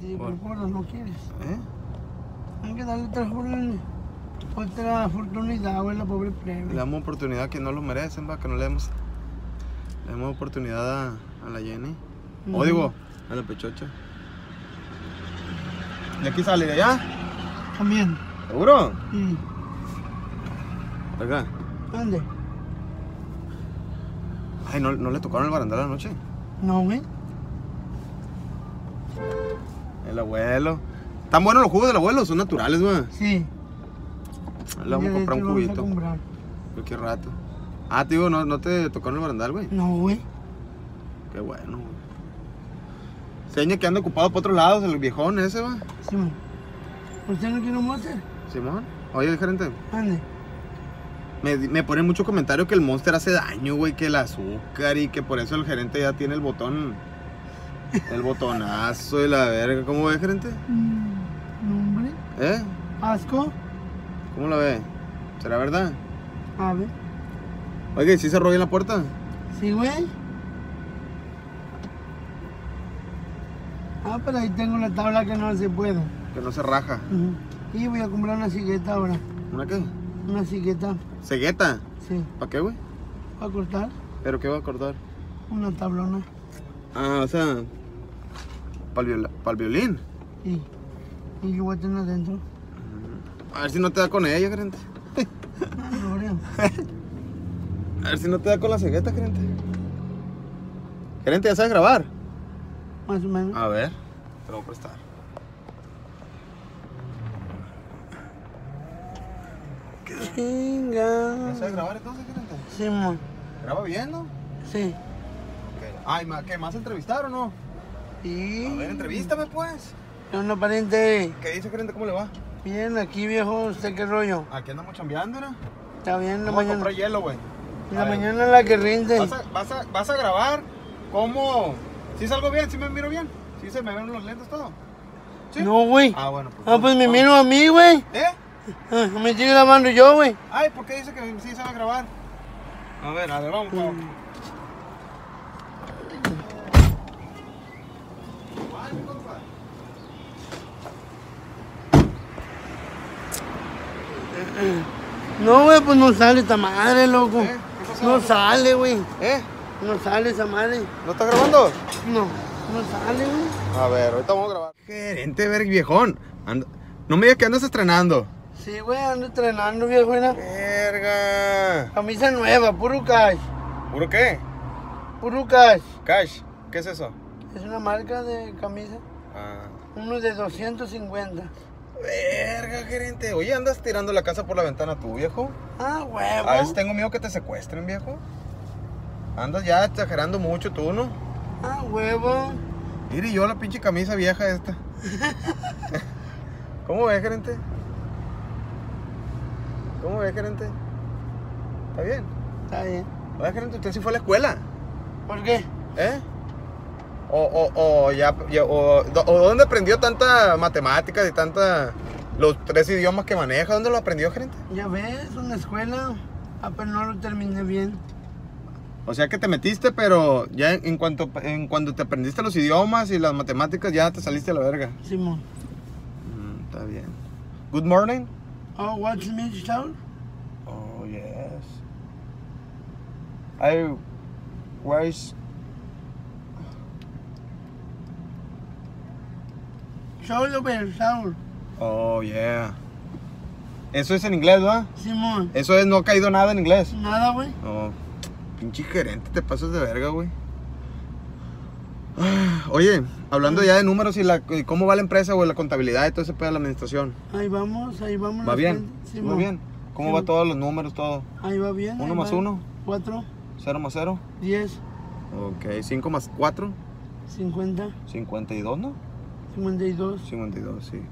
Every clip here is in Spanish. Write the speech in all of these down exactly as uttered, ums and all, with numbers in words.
Sí, Bueno. por favor, no quieres. ¿Eh? Hay que darle otra, otra oportunidad, güey, la pobre plebe. Le damos oportunidad que no lo merecen, va, que no le demos, le damos oportunidad a, a la Jenny. Ujú. O digo, a la pechocha. ¿De aquí sale de allá? También. ¿Seguro? Sí. Acá. ¿Dónde? Ay, ¿no, no le tocaron el barandal anoche? No, güey. El abuelo. Están buenos los jugos del abuelo, son naturales, güey. Sí. Le vamos a comprar un Vamos a cubito. comprar. Cualquier rato. Ah, te digo, ¿no, no te tocaron el barandal, güey? No, güey. Qué bueno, güey. Seña que anda ocupado por otros lados, el viejón ese, va. Simón. ¿Usted no quiere un monster? Simón. Oye, gerente, Ande. me, me ponen mucho comentario que el Monster hace daño, güey, que el azúcar y que por eso el gerente ya tiene el botón, el botonazo y la verga. ¿Cómo ve, gerente? Mm, no, hombre. ¿Eh? Asco. ¿Cómo la ve? ¿Será verdad? A ver. Oye, ¿sí cerró bien la puerta? Sí, güey. Ah, pero ahí tengo la tabla que no se puede. Que no se raja. Ujú. Y voy a comprar una sigueta ahora. ¿Una qué? Una sigueta. ¿Cegueta? Sí. ¿Para qué, güey? Para cortar ¿Pero qué va a cortar? una tablona. Ah, o sea, para el, violín. Y, y yo voy a tener adentro. A ver si no te da con ella, gerente. Ah, no, creo. A ver si no te da con la cegueta, gerente. Gerente, ¿ya sabes grabar? Más o menos. A ver, te lo voy a prestar. Chinga. ¿Ya sabes grabar entonces, gerente? Simón. ¿Graba bien, no? Sí. Ok. Ay, ma- ¿qué? ¿Más entrevistar o no? Y. A ver, entrevístame, pues. Un pariente. ¿Qué dice, gerente? ¿Cómo le va? Bien, aquí viejo, ¿usted qué rollo? Aquí andamos chambeando, ¿no? Está bien, en la Vamos a mañana. comprar hielo, güey. En la A ver. mañana es la que rinde. ¿Vas a, vas, a, ¿Vas a grabar cómo? ¿Sí salgo bien? ¿Sí me miro bien? ¿Sí se me ven los lentes todo? ¿Sí? No, güey. Ah, bueno. Pues, Ah, pues me vamos. miro a mí, güey. ¿Eh? Ah, me estoy grabando yo, güey. Ay, ¿por qué dice que sí sabe grabar? A ver, a ver, vamos, vamos. No, güey, pues no sale esta madre, loco. ¿Eh? ¿Qué pasó? No sale, güey. ¿Eh? No sale esa madre. ¿No está grabando? No, no sale, güey. A ver, ahorita vamos a grabar. Gerente, ver, viejón. Anda- No me digas que andas estrenando. Sí, güey, ando entrenando, viejo. Era Verga. camisa nueva, puro cash. ¿Puro qué? Puro cash. Cash. ¿Qué es eso? Es una marca de camisa. Ah. Uno de doscientos cincuenta. Verga, gerente. Oye, andas tirando la casa por la ventana tú, viejo. Ah, huevo. A veces tengo miedo que te secuestren, viejo. Andas ya exagerando mucho tú, ¿no? Ah, huevo. Mire, yo la pinche camisa vieja esta. ¿Cómo ve, gerente? ¿Cómo ve, gerente? ¿Está bien? Está bien. Oye, gerente, usted sí fue a la escuela, ¿Por qué? ¿eh? O, o, o ya, ya- o, o ¿dónde aprendió tanta matemáticas y tanta... los tres idiomas que maneja? ¿Dónde lo aprendió, gerente? Ya ves, una escuela. Ah, pero no lo terminé bien. O sea que te metiste, pero ya en, en cuanto en cuando te aprendiste los idiomas y las matemáticas, ya te saliste a la verga. Simón. Mm, está bien. Good morning. Oh, what's me shower? Oh, yes. I... Where is... Shower, pero shower. Oh, yeah. Eso es en inglés, ¿verdad? Simón. Eso es, no ha caído nada en inglés. Nada, güey. No. Pinche gerente, te pasas de verga, güey. Ah, Oye, hablando ya de números y, la, y cómo va la empresa, güey, la contabilidad y todo ese pedo de la administración. Ahí vamos, ahí vamos. ¿Va la bien? gente. ¿Va Simón. bien? ¿Cómo Sí. va todos los números, todo? Ahí va bien. Uno ahí más va. uno. Cuatro, ¿Cero más cero? diez, Ok, cinco más cuatro. cincuenta, cincuenta y dos, ¿no? cincuenta y dos. cincuenta y dos, sí.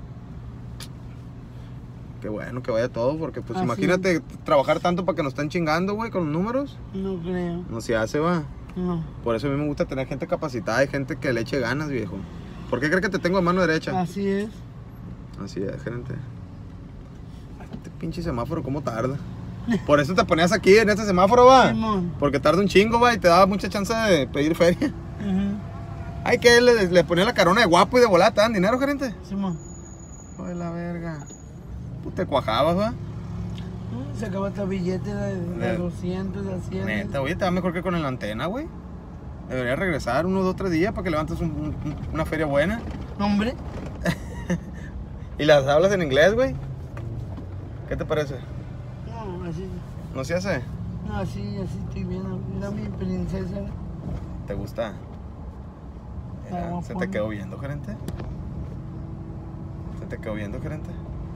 Qué bueno que vaya todo, porque pues Así imagínate trabajar tanto para que nos estén chingando, güey, con los números. No creo. No se hace, va. No. Por eso a mí me gusta tener gente capacitada y gente que le eche ganas, viejo. ¿Por qué crees que te tengo a mano derecha? Así es. Así es, gerente. Ay, este pinche semáforo, ¿cómo tarda? Por eso te ponías aquí en este semáforo, va. Simón. Porque tarda un chingo, va, y te daba mucha chance de pedir feria. Ujú. Ay, que le, le ponía la carona de guapo y de volada, ¿te dan dinero, gerente? Simón. Hijo de la verga. Tú te cuajabas, ¿va? Se acaba esta billete de, de De- doscientos, de cien. Neta, oye, te va mejor que con la antena, güey. Deberías regresar unos dos, tres días para que levantes un- un- una feria buena. No, hombre. ¿Y las hablas en inglés, güey? ¿Qué te parece? No, así. ¿No se hace? No, así, así estoy bien. Mira mi princesa. ¿Te gusta? Mira, Ah, ¿se te guapón. quedó viendo, gerente? ¿Se te quedó viendo, gerente?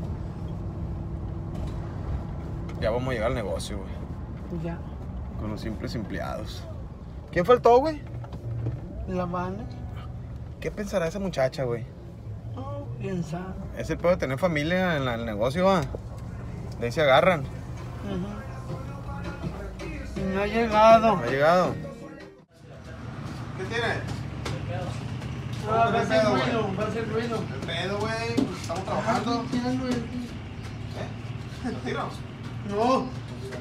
Ya vamos a llegar al negocio, güey. Pues ya. Con los simples empleados. ¿Quién faltó, güey? La banda. ¿Qué pensará esa muchacha, güey? No, quién sabe. Es el pedo de tener familia en la- el negocio, va. De ahí se agarran. Ujú. Y no ha llegado. ¿No ha llegado? ¿Qué tiene? Ah, va a hacer pedo, güey? ruido, va a hacer ruido. El pedo, güey. Estamos trabajando. Tirando el- ¿Eh? ¿Lo tiro? No.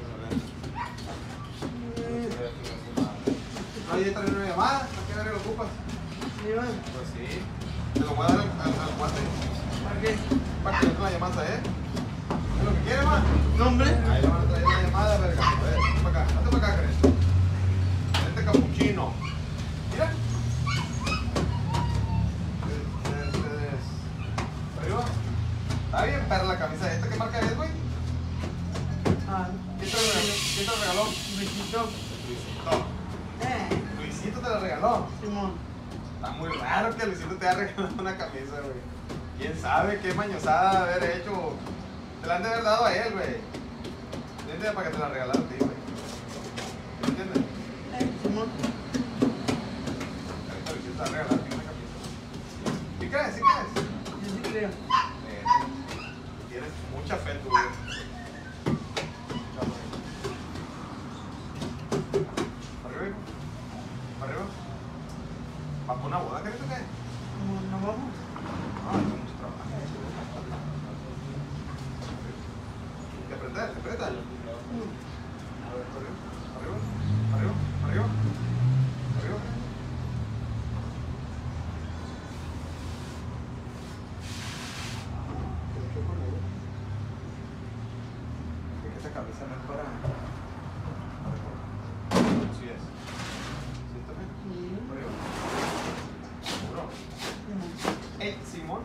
Oye, trae una llamada. ¿A qué hora lo ocupas? Sí, va. Pues sí. Te lo voy a dar al, al, al guante ¿Para qué? para que le la llamada, ¿eh? ¿Es lo que quiere, man? No, hombre. Ahí le van a traer una llamada, verga. A ver, hazte para acá, hazte para acá, Cres. Este capuchino. Mira. Este es. ¿Arriba? Está bien, perra la camisa. ¿Esta qué marca es, güey? Ah, ¿Quién te la regaló? ¿Quién te la regaló? besito. Luisito. Eh, Luisito te la regaló. Simón. Está muy raro que Luisito te haya regalado una camisa, güey. ¿Quién sabe qué mañosada haber hecho? Te la han de haber dado a él, güey. ¿Entiendes? Para que te la regalara a ti, güey. ¿Entiendes? Eh, Simón. Ahorita Luisito te va a regalar a ti una camisa. ¿Sí crees? ¿Sí crees? Yo sí creo. Eh, tienes mucha fe, tú, güey. Mucha fe. ¿Para arriba, hijo? ¿Para arriba? ¿Vas por una boda, querés o qué? ¿Cómo nos vamos? Ah, es mucho trabajo. ¿Te apretas? ¿Te apretas? Mm. A ver, arriba, arriba, arriba, arriba, arriba. Es que esa cabeza no es para... Sí es. ¿Sí está bien? Sí. Arriba. ¿Seguro? Simón. Ey, Simón.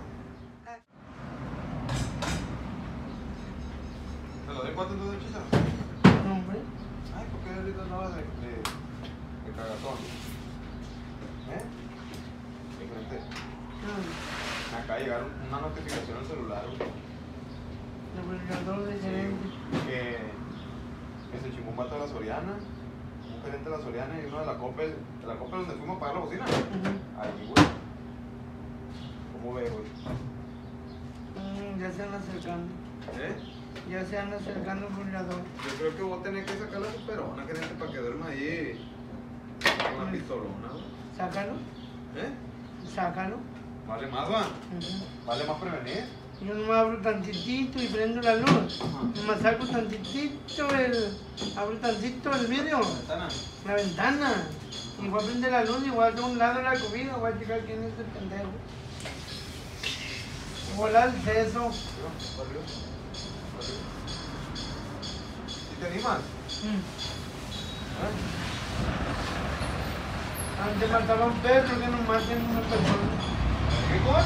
¿Te lo doy cuánto entonces, chicha? No, hombre. Ay, ¿por qué ahorita no vas de, de, de cagatón? ¿Eh? Diferente. Ah, Me acaba de llegar una notificación al celular, güey, el refrigerador de gerente. que, que se chingó un vato de la Soriana, un gerente de la Soriana y uno de la Coppel, de la Coppel donde fuimos a pagar la bocina. Ujú. Ahí, güey. ¿Cómo ves, güey? Mm, ya se anda acercando. ¿Eh? Ya se anda acercando el refrigerador. Yo creo que vos tenés que sacar la superona, gerente, para que duerma ahí con la pistolona, güey. Sácalo, ¿Eh? sácalo. Vale más, va. Ujú. Vale más prevenir. Yo nomás abro tantitito y prendo la luz. Ajá. Nomás saco tantitito el... Abro tantito el vidrio, Ventana. la ventana. Y voy a prender la luz y voy a hacer un lado de la comida. Voy a checar quién es el pendejo. Volar el seso. Arriba, para arriba, para arriba. ¿Sí te animas? Mm. ¿Eh? Antes mataba a un perro que no maten a una persona. ¿Qué cosa?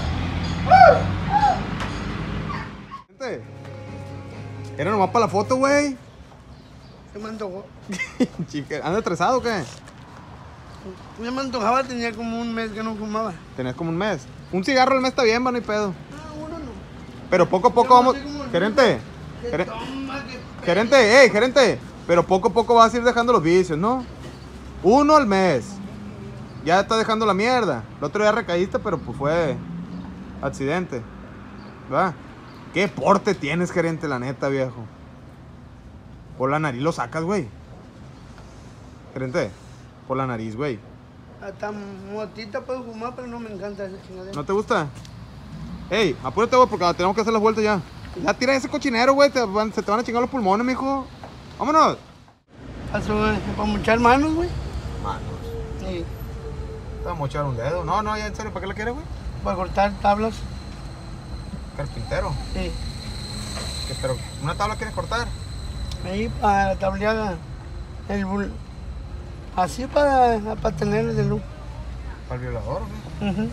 Gente, era nomás para la foto, güey. Se me antojó. Chica, ¿anda estresado o qué? Ya me antojaba, tenía como un mes que no fumaba. Tenés como un mes. Un cigarro al mes está bien, va, no hay pedo. Ah, uno no. Pero poco a poco Yo no vamos. sé cómo- Gerente, Que Gere- toma, que... gerente, hey, gerente. Pero poco a poco vas a ir dejando los vicios, ¿no? Uno al mes. Ya estás dejando la mierda. El otro día recaíste, pero pues fue accidente. ¿Va? ¿Qué porte tienes, gerente, la neta, viejo? Por la nariz lo sacas, güey. Gerente, por la nariz, güey. Hasta motita puedo fumar, pero no me encanta esa chingadera. ¿No te gusta? Ey, apúrate, güey, porque tenemos que hacer las vueltas ya. Ya tira ese cochinero, güey. Te van- se te van a chingar los pulmones, mijo. Vámonos. Paso, eh, para muchar manos, güey. Manos. Sí. Te va a mochar un dedo. No, no, ya en serio, ¿para qué la quieres, güey? Para cortar tablas. Carpintero. Sí. ¿Qué, pero una tabla quieres cortar? Ahí para la tableada. El bul... Así para, para tenerle de luz. ¿Para el violador o qué? Uh-huh.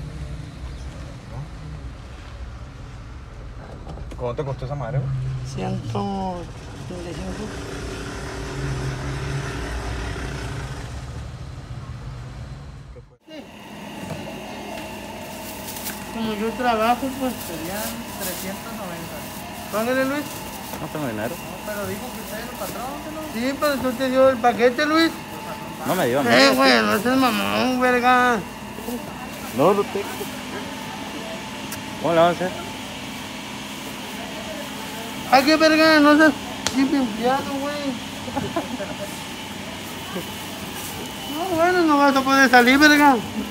¿Cómo te costó esa madre, güey? ciento treinta y cinco. Como yo trabajo, pues Serían trescientos noventa. págale, Luis. No tengo dinero. No, pero dijo que usted es el patrón, ¿que no? Sí, pero tú te dio el paquete, Luis. No me dio a mí. Eh, güey, no seas mamón, verga. No lo tengo. ¿Cómo le vamos a hacer? Ay, qué verga, no seas limpiado, güey. No, bueno, no vas a poder salir, verga.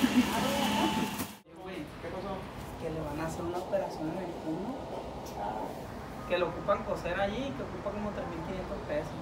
Que le van a hacer una operación en el culo, que lo ocupan coser allí, que ocupa como tres mil quinientos pesos.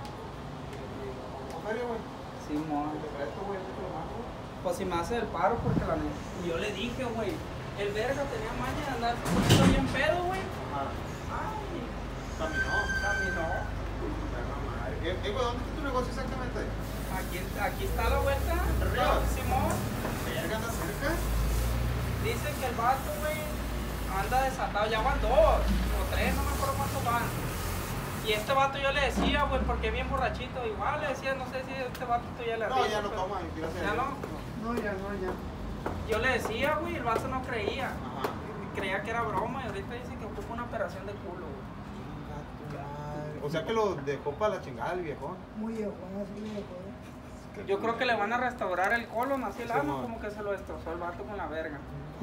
Sí, mo. Pues si me hace el paro porque la neta. Y yo le dije, güey, el verga tenía maña de andar un bien pedo, güey. Ay, Caminó. caminó. ¿Qué, qué, güey, ¿dónde está tu negocio exactamente? Aquí, aquí está la vuelta, ¿Río? Simón. ¿Verga anda cerca? Dicen que el vato, güey, anda desatado. Ya van dos o tres, no me acuerdo cuántos van. Y este vato yo le decía, güey, porque bien borrachito. Igual le decía, no sé si este vato tú ya le No, has ya dicho, no pero- toma, gracias a Ya Dios. no. No, ya, no, ya. Yo le decía, güey, el vato no creía. Ajá. Creía que era broma y ahorita dice que ocupa una operación de culo, güey. O sea que lo dejó para la chingada el viejón. Muy bueno, así me dejó. Yo creo que le van a restaurar el colon, así el ano, Simón. como que se lo destrozó el vato con la verga.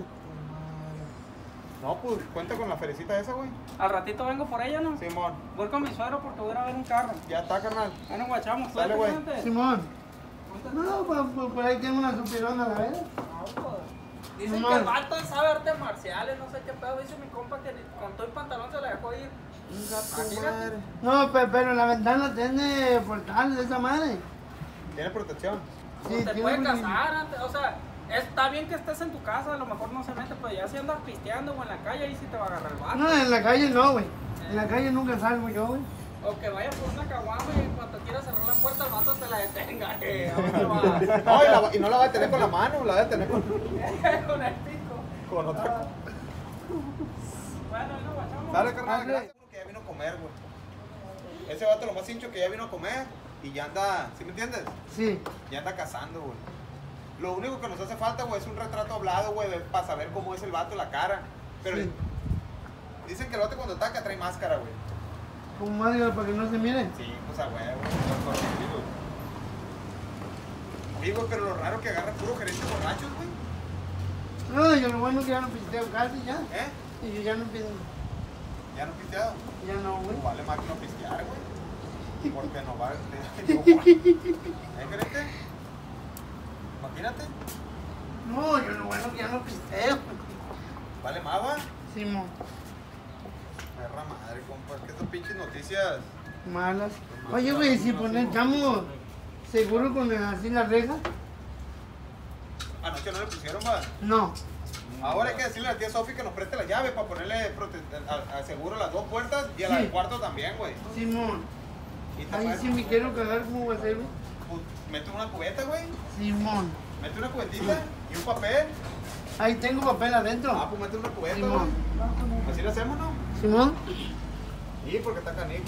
No, pues cuenta con la felicita esa, güey. Al ratito vengo por ella, ¿no? Simón. Voy con mi suegro porque voy a ir a ver un carro. Ya está, carnal. Bueno, guachamos. Dale, güey. Simón. No, pues, pues por ahí tengo una supirona, la verdad. Dicen Simón. que el vato sabe artes marciales, no sé qué pedo. Dice mi compa que con todo el pantalón se le dejó ir. Imagínate. No, pe- pero la ventana tiene portal de esa madre. Tiene protección. Pues te tiene puede un- casar antes, o sea, está bien que estés en tu casa, a lo mejor no se mete, pero ya si andas pisteando o en la calle, ahí sí te va a agarrar el vato. No, en la calle no, güey. En la calle nunca salgo yo, güey. O que vaya por una caguama y cuando quiera cerrar la puerta, el vato te la detenga. Eh, ¿a dónde vas? No, y, la va- y no la va a tener con la mano, la va a tener con, Con el pico. con otra. Bueno, ahí nos guachamos. Dale, carnal, Dale. gracias porque ya vino a comer, güey. Ese vato lo más hincho que ya vino a comer y ya anda, ¿sí me entiendes? Sí. Ya anda cazando, güey. Lo único que nos hace falta, güey, es un retrato hablado, güey, de- para saber cómo es el vato, la cara. Pero Sí. dicen que el vato cuando ataca trae máscara, güey. Con máscara para que no se miren. Sí, pues a huevo, digo. Digo, pero lo raro que agarra puro gerente borrachos, güey. No, yo lo bueno que ya no pisteo casi ya. ¿Eh? Y yo ya no pido. Ya no pisteado. Ya no, güey. Pues vale más que no pistear, güey. Porque no va. Digo, ¿eh, gerente? Imagínate. No, yo lo bueno que ya no pisteo. Vale más, va. Simón. Perra madre, compa. Que estas pinches noticias. Malas. Oye, güey, si ponemos seguro con el- así la reja. Anoche no le pusieron, va. No. Ahora hay que decirle a la tía Sofi que nos preste la llave para ponerle prote- a, a seguro a las dos puertas y a la Sí. del cuarto también, güey. Simón. Y te Ahí puedes- sí me quiero cagar, ¿cómo va a ser, güey? pues, mete una cubeta, güey. Simón. Mete una cubetita y un papel. Ahí tengo papel adentro. Ah, pues mete una cubeta, Simón. güey. Así lo hacemos, ¿no? Simón. Sí, porque está canijo.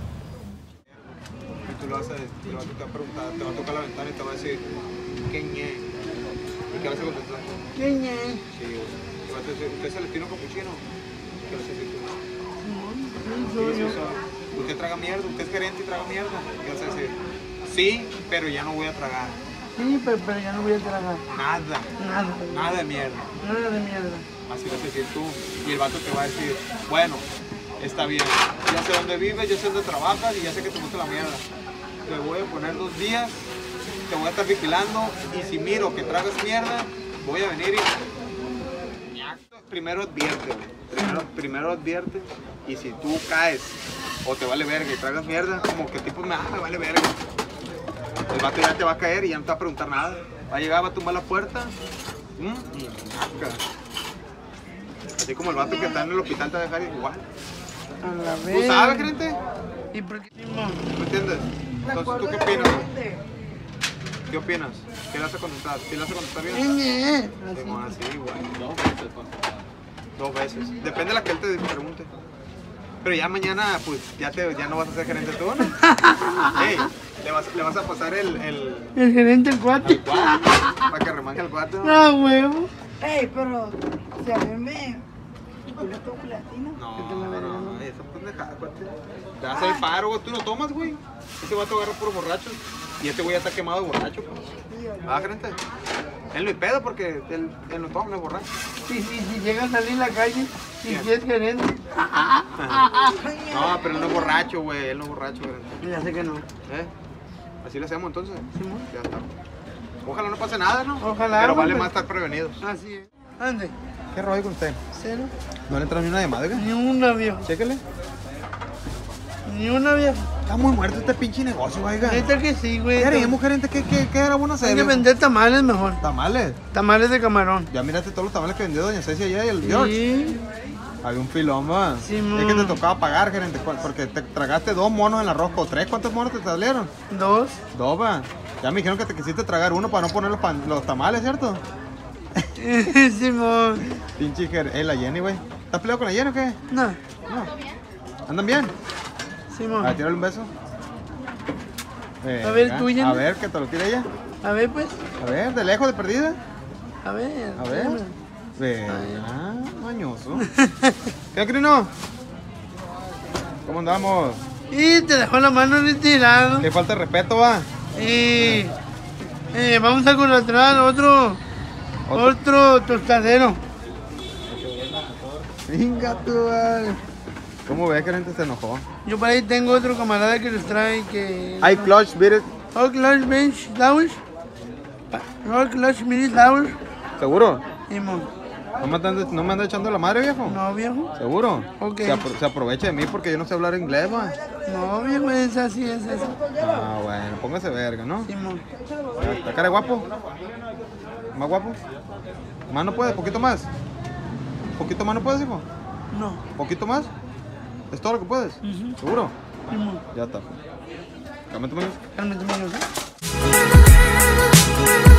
Y tú lo vas a, te lo vas a te va a preguntar, te va a tocar la ventana y te va a decir, ¿qué ñe? ¿Y qué vas a contestar? ¿Qué ñe? Sí, güey. Te vas a decir, ¿usted es Celestino Capuchino? ¿Qué vas a decir tú? Simón. Sí, Sí, soy sí, yo. soy. Usted traga mierda, usted es gerente y traga mierda. ¿Qué vas a decir? Sí, pero ya no voy a tragar. Sí, pero, pero ya no voy a tragar. Nada, Nada. nada de mierda. Nada de mierda. Así vas a decir tú. Y el vato te va a decir, bueno, está bien. Ya sé dónde vives, ya sé dónde trabajas y ya sé que te gusta la mierda. Te voy a poner dos días, te voy a estar vigilando y si miro que tragas mierda, voy a venir y... Primero advierte, güey. Primero, primero advierte y si tú caes o te vale verga y tragas mierda, como que tipo, me, ah, me vale verga. El vato ya te va a caer y ya no te va a preguntar nada. Va a llegar, va a tumbar la puerta. ¿Mm? Y saca. Así como el vato que está en el hospital te va a dejar igual. A la ¿Tú vez. sabes, gerente? ¿Y por qué? ¿Me entiendes? Entonces, ¿tú qué opinas? ¿Qué opinas? ¿Qué le vas a contestar? ¿Qué le vas a contestar bien? Así. Simón, así, güey. Dos veces. Dos veces. Depende de la que él te pregunte. Pero ya mañana, pues, ya, te, ya no vas a ser gerente tú, ¿no? Ey, le vas, le vas a pasar el... El, El gerente el cuate. el cuarto, para que remanque el cuarto. Ah, huevo. Ey, pero si a mí me... ¿Yo le toco latino? No, no, no, esa pendejada, cuate. Te vas a hacer paro, güey. Tú no tomas, güey. Ese vato agarra por borrachos. Y este güey ya está quemado de borracho, pues. Ah, gerente. Él no hay pedo porque él, él no toma, no es borracho. Sí, sí, si llega a salir a la calle y Bien. si es gerente. No, pero él no es borracho, güey. Él no es borracho, gerente. Ya sé que no. ¿Eh? Así le hacemos entonces. Simón. Ya está. Ojalá no pase nada, ¿no? Ojalá, Pero vale hombre. más estar prevenidos. Así es. Ande. ¿Qué rollo con usted? Cero. ¿No le entra ni una llamada, güey? Ni una vieja. Chéquele. Ni una vieja. Está muy muerto este pinche negocio, oiga. Neta que sí, güey. ¿Qué haremos, gerente? ¿Qué, qué, qué era bueno hacer? Hay que vender tamales mejor. Tamales. Tamales de camarón. Ya miraste todos los tamales que vendió doña Ceci allá y el George. Sí. Había un filón, va. Simón. Es que te tocaba pagar, gerente, cu- porque te tragaste dos monos en el arroz. ¿O tres? ¿Cuántos monos te salieron? Dos. Dos, va. Ya me dijeron que te quisiste tragar uno para no poner los, pan- los tamales, ¿cierto? Simón. Pinche gerente. Eh, la Jenny, güey. ¿Estás peleado con la Jenny o qué? No. No. ¿Andan bien? Simón. A ver, tírale un beso. A ver, Venga, tú, Jenny. A ver, que te lo tire ella. A ver, pues. A ver, de lejos, de perdida. A ver. A ver. Venga, mañoso. ¿Qué, Crino? ¿Cómo andamos? Y te dejó la mano retirada. ¿Qué falta de respeto, va? Y eh, vamos a contratar otro, Otro. otro tostadero. Venga, tú, vale. ¿Cómo ves que la gente se enojó? Yo por ahí tengo otro camarada que les trae que... Hay clutch, beat it. Oh, Clutch Bench Flowers. Oh, Clutch Mini Flowers. ¿Seguro? Simón. ¿No me, andan, ¿No me anda echando la madre, viejo? No, viejo. ¿Seguro? Ok. Se, apro- se aprovecha de mí porque yo no sé hablar inglés, va. No, viejo, es así, es eso. Ah, bueno, póngase verga, ¿no? Simón. ¿Está cara de guapo? ¿Más guapo? ¿Más no puede? ¿Poquito más? ¿Poquito más no puedes, hijo? No. ¿Poquito más? ¿Es todo lo que puedes? Ujú. ¿Seguro? Simón. Ya está. Cálmate, manos. Cálmate, menos, ¿eh? Thank you.